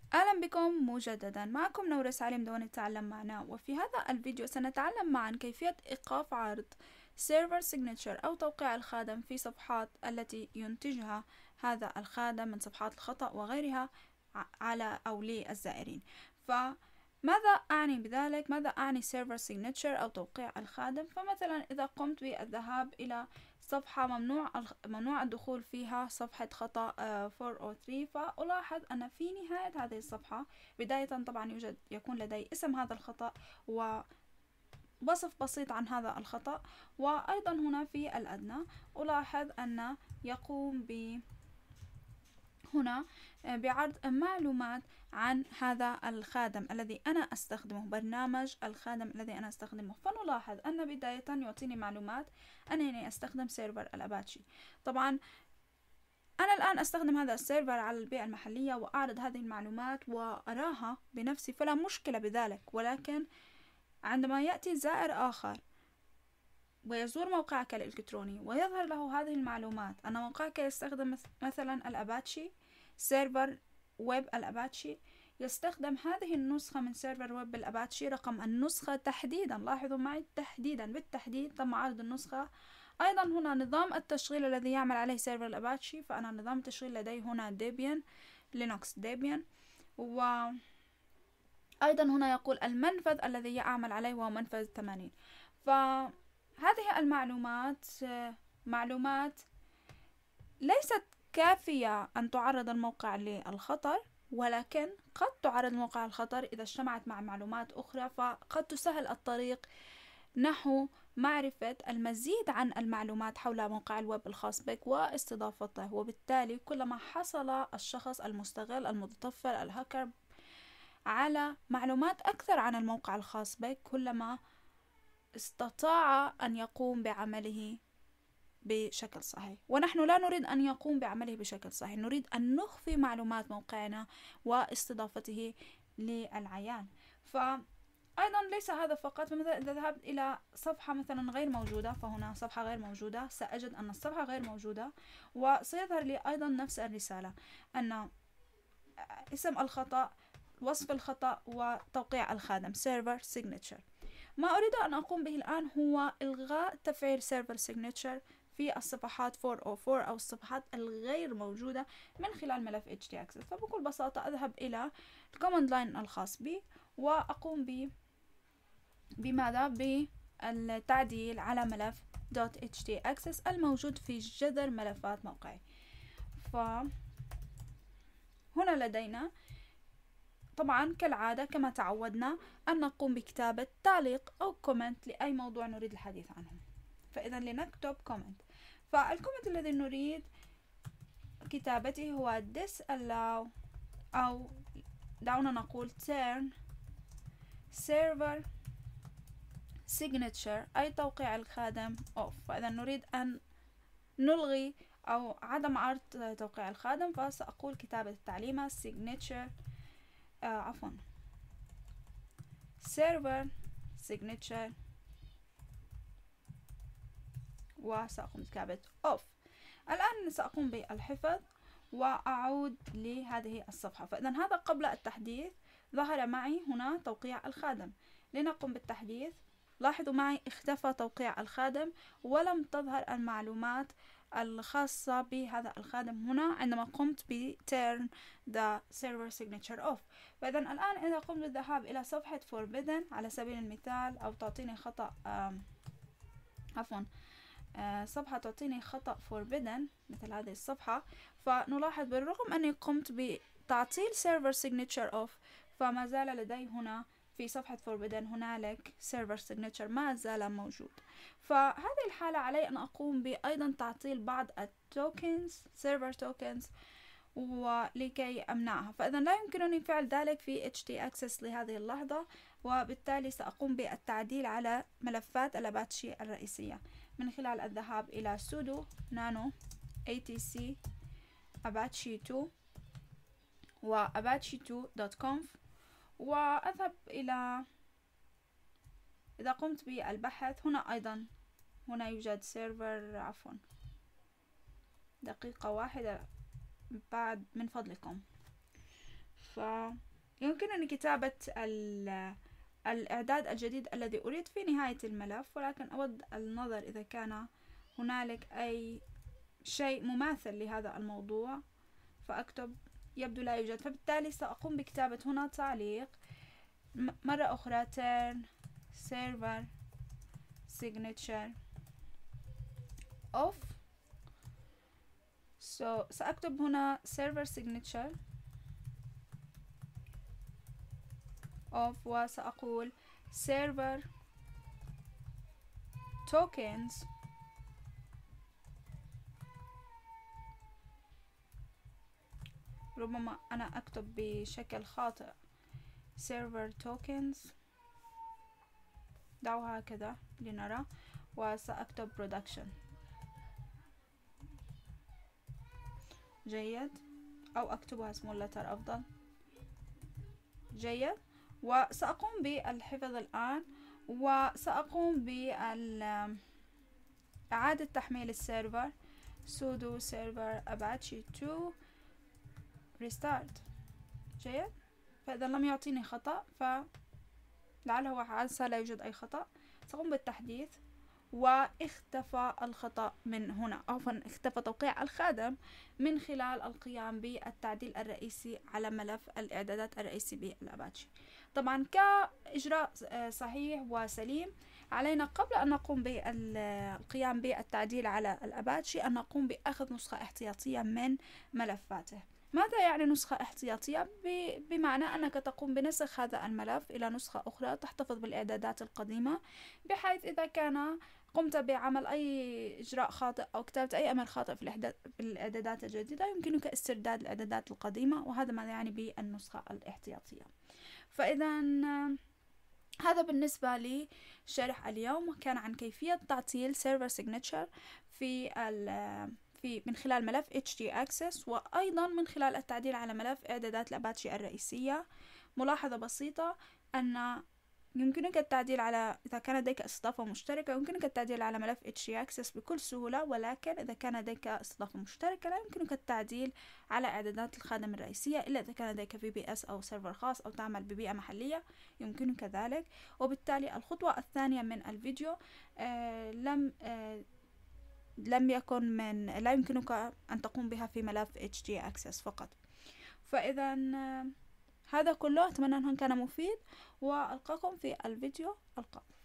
أهلا بكم مجددا، معكم نورة سالم دون التعلم معنا. وفي هذا الفيديو سنتعلم معا كيفية إيقاف عرض Server Signature أو توقيع الخادم في صفحات التي ينتجها هذا الخادم من صفحات الخطأ وغيرها على أو للزائرين. فماذا أعني بذلك؟ ماذا أعني Server Signature أو توقيع الخادم؟ فمثلا إذا قمت بالذهاب إلى صفحة ممنوع الدخول فيها، صفحة خطأ 403، فألاحظ أن في نهاية هذه الصفحة بداية طبعا يكون لدي اسم هذا الخطأ ووصف بسيط عن هذا الخطأ، وأيضا هنا في الأدنى ألاحظ أن يقوم هنا بعرض معلومات عن هذا الخادم الذي أنا أستخدمه، برنامج الخادم الذي أنا أستخدمه. فنلاحظ أن بداية يعطيني معلومات أنني أستخدم سيرفر الأباتشي. طبعا أنا الآن أستخدم هذا السيرفر على البيئة المحلية وأعرض هذه المعلومات وأراها بنفسي، فلا مشكلة بذلك. ولكن عندما يأتي زائر آخر ويزور موقعك الإلكتروني ويظهر له هذه المعلومات أن موقعك يستخدم مثلا الأباتشي، سيرفر ويب الأباتشي، يستخدم هذه النسخة من سيرفر ويب الأباتشي، رقم النسخة تحديدا، لاحظوا معي تحديدا، بالتحديد تم عرض النسخة. أيضا هنا نظام التشغيل الذي يعمل عليه سيرفر الأباتشي، فأنا نظام التشغيل لدي هنا ديبيان، لينوكس ديبيان. وأيضا هنا يقول المنفذ الذي يعمل عليه هو منفذ 80. هذه المعلومات معلومات ليست كافية أن تعرض الموقع للخطر، ولكن قد تعرض الموقع للخطر إذا اجتمعت مع معلومات أخرى، فقد تسهل الطريق نحو معرفة المزيد عن المعلومات حول موقع الويب الخاص بك واستضافته. وبالتالي كلما حصل الشخص المستغل المتطفل الهاكر على معلومات أكثر عن الموقع الخاص بك، كلما استطاع أن يقوم بعمله بشكل صحيح. ونحن لا نريد أن يقوم بعمله بشكل صحيح، نريد أن نخفي معلومات موقعنا واستضافته للعيان. فأيضا ليس هذا فقط، فمثلا إذا ذهبت إلى صفحة مثلا غير موجودة، فهنا صفحة غير موجودة، سأجد أن الصفحة غير موجودة، وسيظهر لي أيضا نفس الرسالة أن اسم الخطأ، وصف الخطأ، وتوقيع الخادم Server Signature. ما أريد أن أقوم به الآن هو إلغاء تفعيل Server Signature في الصفحات 404 أو الصفحات الغير موجودة من خلال ملف htaccess. فبكل بساطة أذهب إلى الكوماند لاين الخاص بي وأقوم بماذا؟ بالتعديل على ملف .htaccess الموجود في جذر ملفات موقعي. فهنا لدينا طبعا كالعادة كما تعودنا أن نقوم بكتابة تعليق أو كومنت لأي موضوع نريد الحديث عنه. فإذا لنكتب كومنت، فالكومنت الذي نريد كتابته هو disallow أو دعونا نقول turn server signature أي توقيع الخادم off. فإذا نريد أن نلغي أو عدم عرض توقيع الخادم، فسأقول كتابة التعليمة signature server signature وسأقوم بكتابة off. الآن سأقوم بالحفظ وأعود لهذه الصفحة. فإذا هذا قبل التحديث، ظهر معي هنا توقيع الخادم. لنقوم بالتحديث، لاحظوا معي اختفى توقيع الخادم ولم تظهر المعلومات الخاصة بهذا الخادم هنا عندما قمت ب turn the server signature off. فإذا الآن إذا قمت بالذهاب إلى صفحة forbidden على سبيل المثال، أو تعطيني خطأ صفحة تعطيني خطأ forbidden مثل هذه الصفحة، فنلاحظ بالرغم أني قمت بتعطيل server signature off فما زال لدي هنا في صفحة forbidden هنالك server signature ما زال موجود. فهذه الحالة علي أن أقوم بأيضا تعطيل بعض التوكنز server tokens ولكي أمنعها. فإذا لا يمكنني فعل ذلك في htaccess لهذه اللحظة، وبالتالي سأقوم بالتعديل على ملفات الأباتشي الرئيسية من خلال الذهاب إلى sudo nano atc apache 2 و apache2.conf وأذهب إلى، إذا قمت بالبحث هنا أيضا هنا يوجد سيرفر، دقيقة واحدة بعد من فضلكم. فيمكنني كتابة الإعداد الجديد الذي أريد في نهاية الملف، ولكن أود النظر إذا كان هنالك أي شيء مماثل لهذا الموضوع، فأكتب يبدو لا يوجد، فبالتالي سأقوم بكتابة هنا تعليق مرة أخرى turn server signature off. سأكتب هنا server signature off، وسأقول server tokens ربما أنا أكتب بشكل خاطئ server tokens، دعوها هكذا لنرى، وسأكتب production. جيد، أو أكتبها small letter أفضل. جيد، وسأقوم بالحفظ الآن، وسأقوم بإعادة تحميل السيرفر sudo server apache 2 restart. جيد، فإذا لم يعطيني خطأ فلعله عسى لا يوجد أي خطأ، سأقوم بالتحديث واختفى الخطأ من هنا، أو اختفى توقيع الخادم من خلال القيام بالتعديل الرئيسي على ملف الإعدادات الرئيسي بالأباتشي. طبعا كإجراء صحيح وسليم علينا قبل أن نقوم بالقيام بالتعديل على الأباتشي أن نقوم بأخذ نسخة احتياطية من ملفاته. ماذا يعني نسخة احتياطية؟ بمعنى أنك تقوم بنسخ هذا الملف إلى نسخة أخرى تحتفظ بالإعدادات القديمة، بحيث إذا كان قمت بعمل أي إجراء خاطئ أو كتبت أي أمر خاطئ في الإعدادات الجديدة يمكنك استرداد الإعدادات القديمة، وهذا ما يعني بالنسخة الاحتياطية. فإذا هذا بالنسبة لشرح اليوم، كان عن كيفية تعطيل server signature من خلال ملف htaccess، وأيضا من خلال التعديل على ملف إعدادات الأباتشي الرئيسية. ملاحظة بسيطة أن يمكنك التعديل على، إذا كان لديك استضافة مشتركة يمكنك التعديل على ملف htaccess بكل سهولة، ولكن إذا كان لديك استضافة مشتركة لا يمكنك التعديل على إعدادات الخادم الرئيسية إلا إذا كان لديك VPS أو سيرفر خاص أو تعمل ببيئة محلية يمكنك ذلك. وبالتالي الخطوة الثانية من الفيديو لا يمكنك أن تقوم بها في ملف htaccess فقط. فإذا هذا كله، أتمنى أنه كان مفيد، وألقاكم في الفيديو القادم.